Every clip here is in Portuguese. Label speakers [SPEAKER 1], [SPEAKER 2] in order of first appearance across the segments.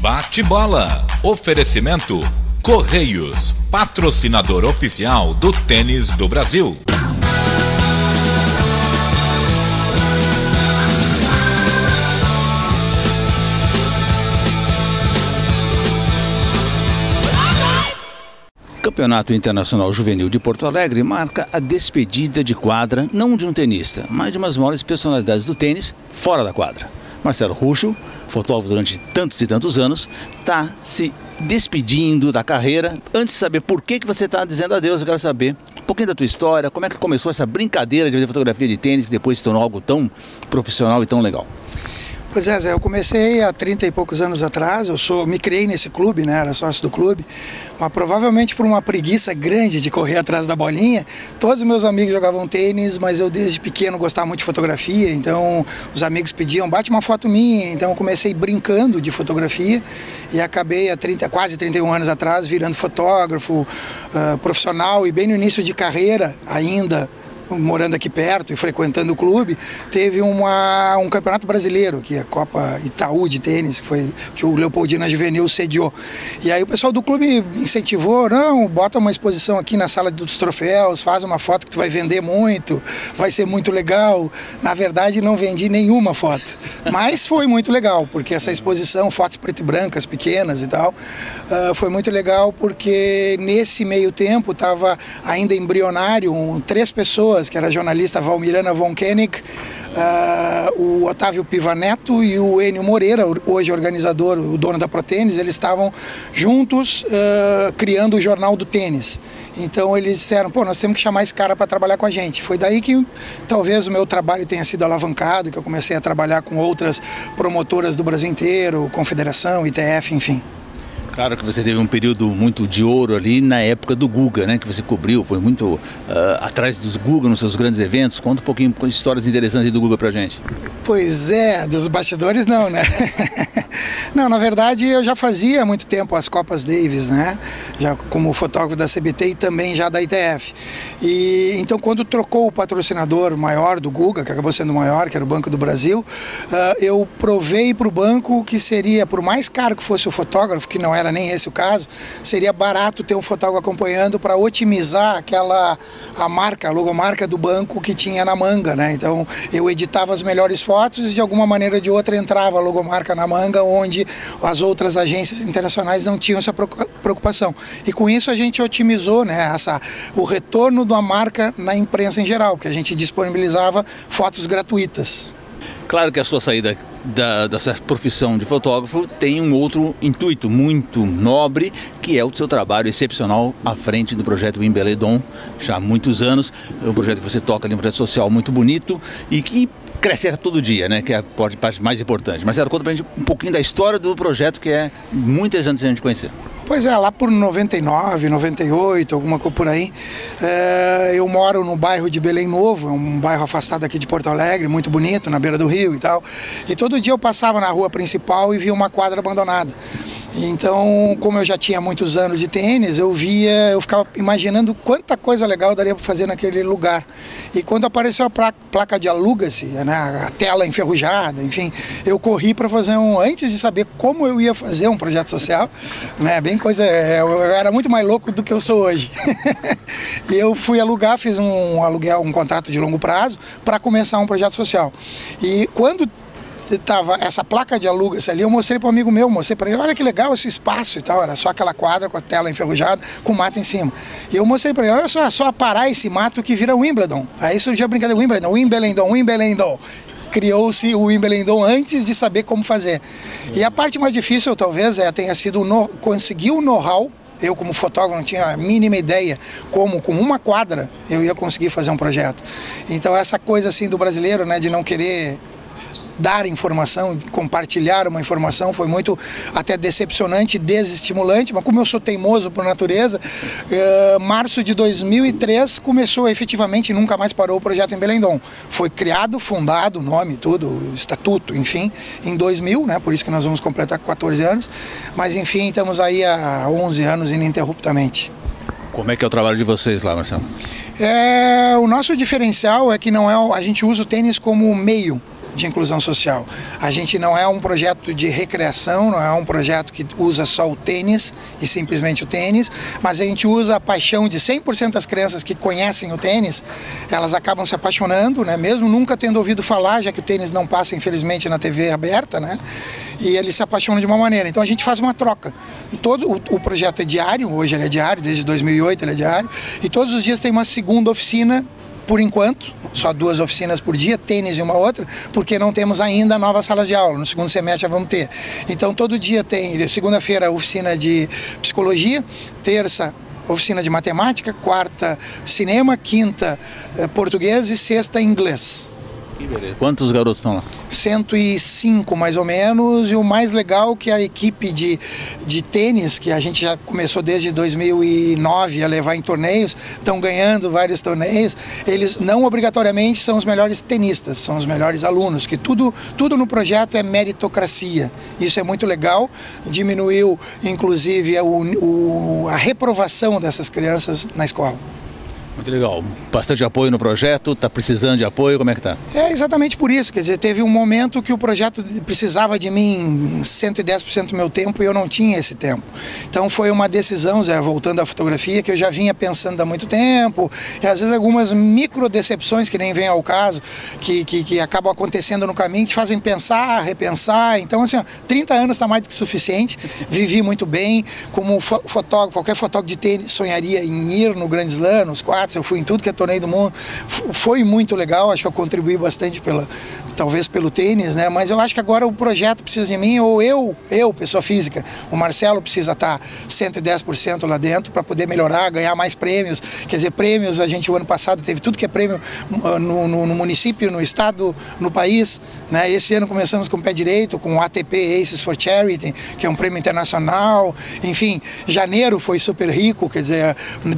[SPEAKER 1] Bate-bola. Oferecimento Correios, patrocinador oficial do tênis do Brasil.
[SPEAKER 2] O Campeonato Internacional Juvenil de Porto Alegre marca a despedida de quadra, não de um tenista, mas de umas maiores personalidades do tênis fora da quadra. Marcelo Ruschel, fotógrafo durante tantos e tantos anos, está se despedindo da carreira. Antes de saber por que você está dizendo adeus, eu quero saber um pouquinho da tua história, como é que começou essa brincadeira de fazer fotografia de tênis, que depois se tornou algo tão profissional e tão legal.
[SPEAKER 3] Pois é, Zé, eu comecei há 30 e poucos anos atrás, me criei nesse clube, né, era sócio do clube, mas provavelmente por uma preguiça grande de correr atrás da bolinha. Todos os meus amigos jogavam tênis, mas eu desde pequeno gostava muito de fotografia, então os amigos pediam, bate uma foto minha, então eu comecei brincando de fotografia e acabei há quase 31 anos atrás virando fotógrafo profissional, e bem no início de carreira ainda, morando aqui perto e frequentando o clube, teve um campeonato brasileiro, que é a Copa Itaú de tênis, que o Leopoldina Juvenil sediou. E aí o pessoal do clube incentivou, não, bota uma exposição aqui na sala dos troféus, faz uma foto que tu vai vender muito, vai ser muito legal. Na verdade não vendi nenhuma foto, mas foi muito legal, porque essa exposição, fotos preto e brancas, pequenas e tal, foi muito legal porque nesse meio tempo estava ainda embrionário, 3 pessoas, que era a jornalista Valmirana von Koenig, o Otávio Pivaneto e o Enio Moreira, hoje organizador, o dono da ProTênis. Eles estavam juntos criando o Jornal do Tênis. Então eles disseram, pô, nós temos que chamar esse cara para trabalhar com a gente. Foi daí que talvez o meu trabalho tenha sido alavancado, que eu comecei a trabalhar com outras promotoras do Brasil inteiro, Confederação, ITF, enfim.
[SPEAKER 2] Claro que você teve um período muito de ouro ali na época do Guga, né? Que você cobriu, foi muito atrás dos Guga nos seus grandes eventos. Conta um pouquinho com histórias interessantes do Guga pra gente.
[SPEAKER 3] Pois é, dos bastidores não, né? Não, na verdade eu já fazia há muito tempo as Copas Davis, né? Já como fotógrafo da CBT e também já da ITF. E então quando trocou o patrocinador maior do Guga, que acabou sendo maior, que era o Banco do Brasil, eu provei para o banco que seria, por mais caro que fosse o fotógrafo, que não era nem esse o caso, seria barato ter um fotógrafo acompanhando para otimizar a marca, a logomarca do banco que tinha na manga, né? Então eu editava as melhores fotos e de alguma maneira ou de outra entrava a logomarca na manga, onde as outras agências internacionais não tinham essa preocupação. E com isso a gente otimizou, né, o retorno da marca na imprensa em geral, porque a gente disponibilizava fotos gratuitas.
[SPEAKER 2] Claro que a sua saída dessa profissão de fotógrafo tem um outro intuito muito nobre, que é o seu trabalho excepcional à frente do projeto Wimbledon, já há muitos anos. É um projeto que você toca ali, um projeto social muito bonito e que cresce a todo dia, né? Que é a parte mais importante. Marcelo, conta pra gente um pouquinho da história do projeto, que é muito interessante a gente conhecer.
[SPEAKER 3] Pois é, lá por 99, 98, alguma coisa por aí, eu moro no bairro de Belém Novo, é um bairro afastado aqui de Porto Alegre, muito bonito, na beira do rio e tal. E todo dia eu passava na rua principal e via uma quadra abandonada. Então, como eu já tinha muitos anos de tênis, eu ficava imaginando quanta coisa legal daria para fazer naquele lugar. E quando apareceu a placa de aluga-se, né, a tela enferrujada, enfim, eu corri para fazer antes de saber como eu ia fazer um projeto social, né, bem coisa, eu era muito mais louco do que eu sou hoje. E eu fui alugar, fiz um contrato de longo prazo para começar um projeto social. E quando tava essa placa de aluga-se ali, eu mostrei para um amigo meu, mostrei para ele, olha que legal esse espaço e tal, era só aquela quadra com a tela enferrujada, com mato em cima. E eu mostrei para ele, olha só, é só aparar esse mato que vira Wimbledon. Aí surgiu a brincadeira, Wimbledon. Criou-se o Wimbledon antes de saber como fazer. E a parte mais difícil, talvez, tenha sido conseguir o know-how. Eu, como fotógrafo, não tinha a mínima ideia como, com uma quadra, eu ia conseguir fazer um projeto. Então, essa coisa assim do brasileiro, né, de não querer dar informação, compartilhar uma informação, foi muito até decepcionante, desestimulante, mas como eu sou teimoso por natureza, março de 2003 começou efetivamente, nunca mais parou o projeto Wimbledon. Foi criado, fundado, o nome, tudo, estatuto, enfim, em 2000, né, por isso que nós vamos completar 14 anos, mas enfim, estamos aí há 11 anos ininterruptamente.
[SPEAKER 2] Como é que é o trabalho de vocês lá, Marcelo?
[SPEAKER 3] O nosso diferencial é que não é, a gente usa o tênis como meio, de inclusão social. A gente não é um projeto de recreação, não é um projeto que usa só o tênis e simplesmente o tênis, mas a gente usa a paixão de 100% das crianças que conhecem o tênis, elas acabam se apaixonando, né? Mesmo nunca tendo ouvido falar, já que o tênis não passa infelizmente na TV aberta, né? E eles se apaixonam de uma maneira. Então a gente faz uma troca. Todo o projeto é diário, hoje ele é diário, desde 2008 ele é diário, e todos os dias tem uma segunda oficina. Por enquanto, só 2 oficinas por dia, tênis e uma outra, porque não temos ainda novas salas de aula. No segundo semestre já vamos ter. Então, todo dia tem, segunda-feira, oficina de psicologia, terça, oficina de matemática, quarta, cinema, quinta, português e sexta, inglês.
[SPEAKER 2] Que beleza. Quantos garotos estão lá?
[SPEAKER 3] 105 mais ou menos, e o mais legal que a equipe de tênis, que a gente já começou desde 2009 a levar em torneios, estão ganhando vários torneios, eles não obrigatoriamente são os melhores tenistas, são os melhores alunos, que tudo no projeto é meritocracia. Isso é muito legal, diminuiu inclusive a reprovação dessas crianças na escola.
[SPEAKER 2] Muito legal. Bastante apoio no projeto, está precisando de apoio, como é que está?
[SPEAKER 3] É exatamente por isso, quer dizer, teve um momento que o projeto precisava de mim 110% do meu tempo e eu não tinha esse tempo. Então foi uma decisão, Zé, voltando à fotografia, que eu já vinha pensando há muito tempo, e às vezes algumas micro decepções que nem vem ao caso, que acabam acontecendo no caminho, te fazem pensar, repensar. Então assim, ó, 30 anos está mais do que suficiente, vivi muito bem, como fotógrafo, qualquer fotógrafo de tênis sonharia em ir no Grand Slam, nos 4, eu fui em tudo que é torneio do mundo, foi muito legal, acho que eu contribuí bastante talvez pelo tênis, né? Mas eu acho que agora o projeto precisa de mim, ou eu, pessoa física, o Marcelo precisa estar 110% lá dentro para poder melhorar, ganhar mais prêmios. Quer dizer, prêmios, a gente o ano passado teve tudo que é prêmio no município, no estado, no país, né? Esse ano começamos com o pé direito, com o ATP Aces for Charity, que é um prêmio internacional. Enfim, janeiro foi super rico, quer dizer,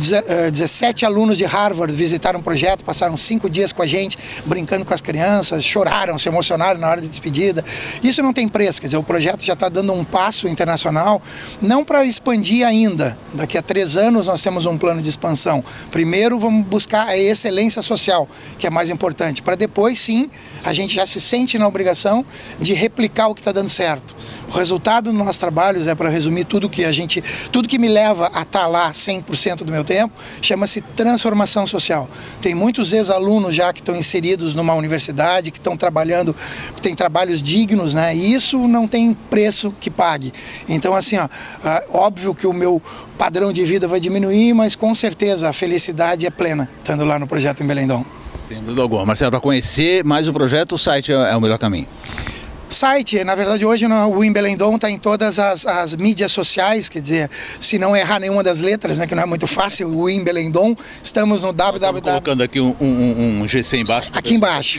[SPEAKER 3] 17 alunos de Harvard visitaram o projeto, passaram 5 dias com a gente, brincando com as crianças, choraram, se emocionaram na hora de despedida. Isso não tem preço, quer dizer, o projeto já está dando um passo internacional, não para expandir ainda. Daqui a 3 anos nós temos um plano de expansão. Primeiro vamos buscar a excelência social, que é mais importante, para depois sim, a gente já se sente na obrigação de replicar o que está dando certo. O resultado dos nossos trabalhos, para resumir tudo que me leva a estar lá 100% do meu tempo, chama-se transformação social. Tem muitos ex-alunos já que estão inseridos numa universidade, que estão trabalhando, que têm trabalhos dignos, né? E isso não tem preço que pague. Então, assim, ó, óbvio que o meu padrão de vida vai diminuir, mas com certeza a felicidade é plena, estando lá no projeto em Belém-Dom.
[SPEAKER 2] Sem dúvida alguma. Marcelo, para conhecer mais o projeto, o site é o melhor caminho.
[SPEAKER 3] Site, na verdade hoje o em Belém-Dom está em todas as mídias sociais, quer dizer, se não errar nenhuma das letras, né, que não é muito fácil, o em Belém-Dom, estamos no www...
[SPEAKER 2] colocando aqui um GC embaixo.
[SPEAKER 3] Aqui embaixo.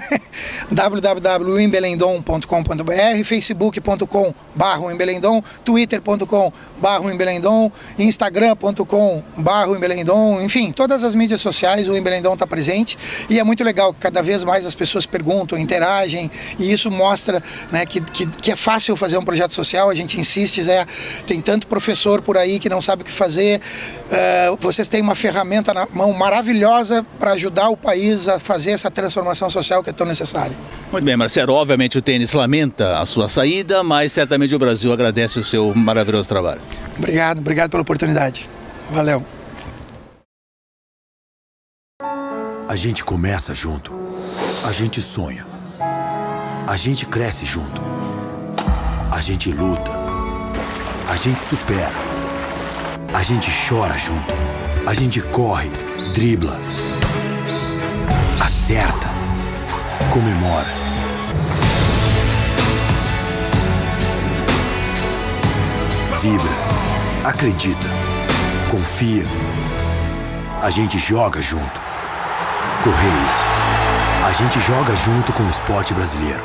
[SPEAKER 3] www.embelendom.com.br, facebook.com/embelendom, twitter.com/embelendom, instagram.com/embelendom, enfim, todas as mídias sociais o em Belém-Dom está presente, e é muito legal que cada vez mais as pessoas perguntam, interagem, e isso mostra, né, que é fácil fazer um projeto social. A gente insiste, Zé, tem tanto professor por aí que não sabe o que fazer, vocês têm uma ferramenta na mão maravilhosa para ajudar o país a fazer essa transformação social que é tão necessária.
[SPEAKER 2] Muito bem, Marcelo, obviamente o tênis lamenta a sua saída, mas certamente o Brasil agradece o seu maravilhoso trabalho.
[SPEAKER 3] Obrigado pela oportunidade. Valeu.
[SPEAKER 4] A gente começa junto, a gente sonha. A gente cresce junto, a gente luta, a gente supera, a gente chora junto, a gente corre, dribla, acerta, comemora. Vibra, acredita, confia, a gente joga junto. Correios, a gente joga junto com o esporte brasileiro.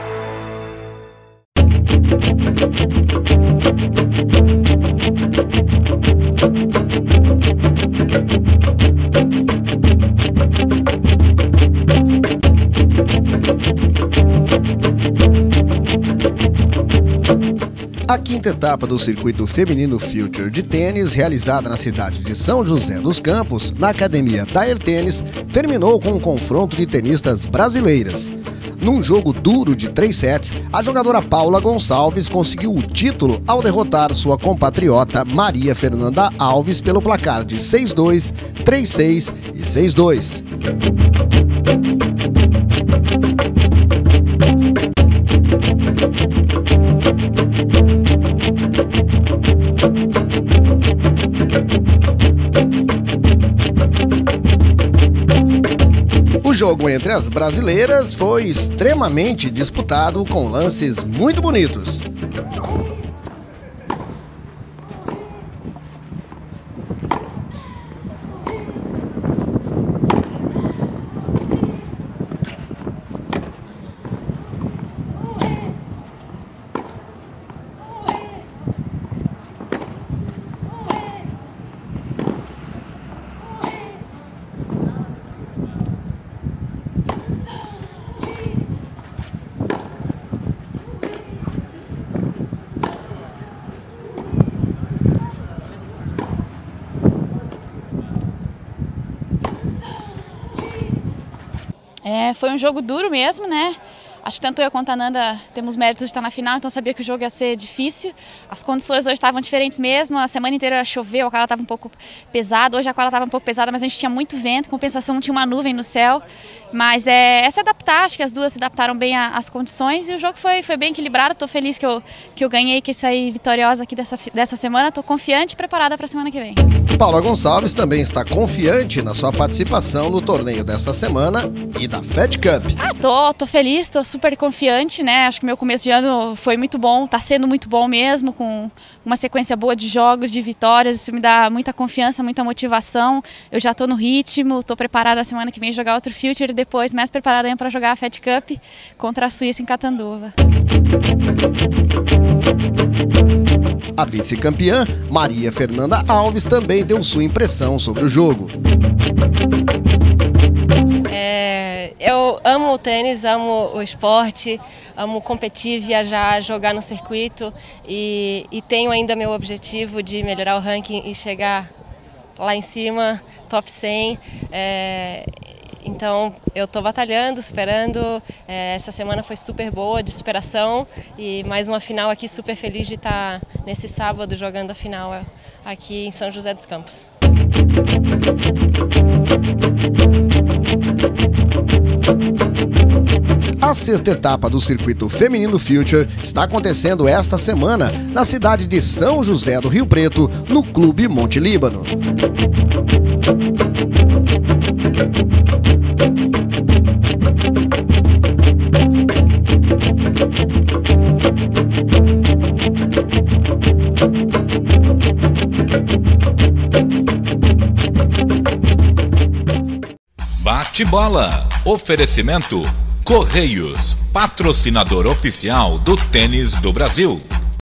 [SPEAKER 5] A quinta etapa do circuito feminino Future de tênis, realizada na cidade de São José dos Campos, na academia Tire Tênis, terminou com um confronto de tenistas brasileiras. Num jogo duro de 3 sets, a jogadora Paula Gonçalves conseguiu o título ao derrotar sua compatriota Maria Fernanda Alves pelo placar de 6-2, 3-6 e 6-2. O jogo entre as brasileiras foi extremamente disputado, com lances muito bonitos.
[SPEAKER 6] Foi um jogo duro mesmo, né? Acho que tanto eu quanto a Nanda temos méritos de estar na final, então sabia que o jogo ia ser difícil. As condições hoje estavam diferentes mesmo, a semana inteira choveu, a quadra estava um pouco pesada, hoje a quadra estava um pouco pesada, mas a gente tinha muito vento, compensação, tinha uma nuvem no céu. Mas é se adaptar, acho que as duas se adaptaram bem às condições e o jogo foi bem equilibrado. Estou feliz que eu ganhei, que saí vitoriosa aqui dessa semana, estou confiante e preparada para a semana que vem.
[SPEAKER 5] Paula Gonçalves também está confiante na sua participação no torneio desta semana e da Fed Cup.
[SPEAKER 6] Tô feliz, estou super confiante, né? Acho que meu começo de ano foi muito bom, está sendo muito bom mesmo, com uma sequência boa de jogos, de vitórias, isso me dá muita confiança, muita motivação. Eu já estou no ritmo, estou preparada a semana que vem jogar outro Future e depois mais preparada ainda para jogar a Fed Cup contra a Suíça em Catanduva.
[SPEAKER 5] A vice-campeã, Maria Fernanda Alves, também deu sua impressão sobre o jogo.
[SPEAKER 7] Eu amo o tênis, amo o esporte, amo competir, viajar, jogar no circuito e tenho ainda meu objetivo de melhorar o ranking e chegar lá em cima, top 100. Então eu estou batalhando, superando, essa semana foi super boa de superação e mais uma final aqui, super feliz de estar nesse sábado jogando a final aqui em São José dos Campos.
[SPEAKER 5] A sexta etapa do circuito feminino Future está acontecendo esta semana na cidade de São José do Rio Preto, no Clube Monte Líbano.
[SPEAKER 1] Bate-bola. Oferecimento Correios, patrocinador oficial do tênis do Brasil.